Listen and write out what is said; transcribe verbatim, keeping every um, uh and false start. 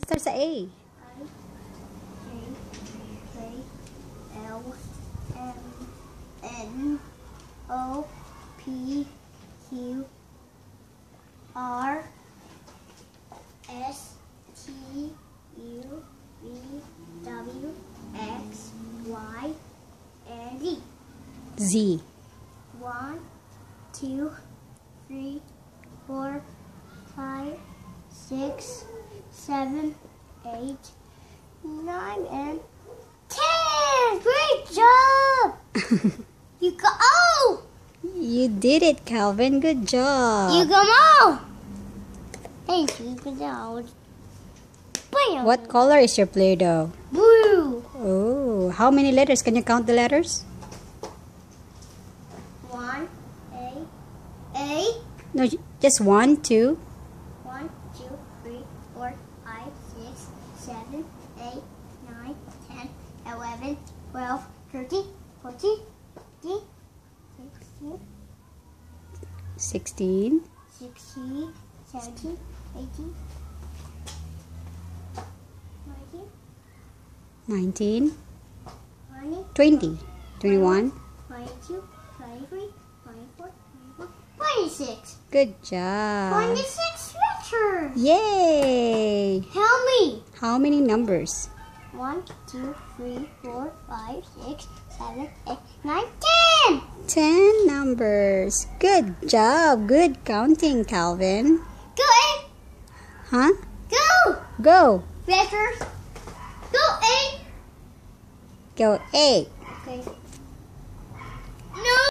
Start sa A. I, J, K, L, M, N, O, P, Q, R, S, T, U, V, W, X, Y, and Z. Z. One, two, three, four, five, six, seven, eight, nine, and ten. Great job! You go. Oh! You did it, Calvin. Good job. You come on. Thank you. Good job. Bam. What color is your Play-Doh? Blue. Oh, how many letters? Can you count the letters? One, A, A. No, just one, two. One, two, three, four, five, six, seven, eight, nine, ten, eleven, twelve, thirteen, fourteen, fifteen, sixteen, Sixteen. sixteen, seventeen, eighteen, nineteen, Nineteen. twenty, Twenty. Twenty-one. twenty-two, twenty-three, twenty-four, twenty-five, twenty-six. Good job. twenty-six letters. Yay! Help me. How many numbers? One, two, three, four, five, six, seven, eight, nine, ten. Ten numbers. Good job. Good counting, Calvin. Go eight. Huh? Go. Go. Letters. Go eight. Go eight. Okay. No.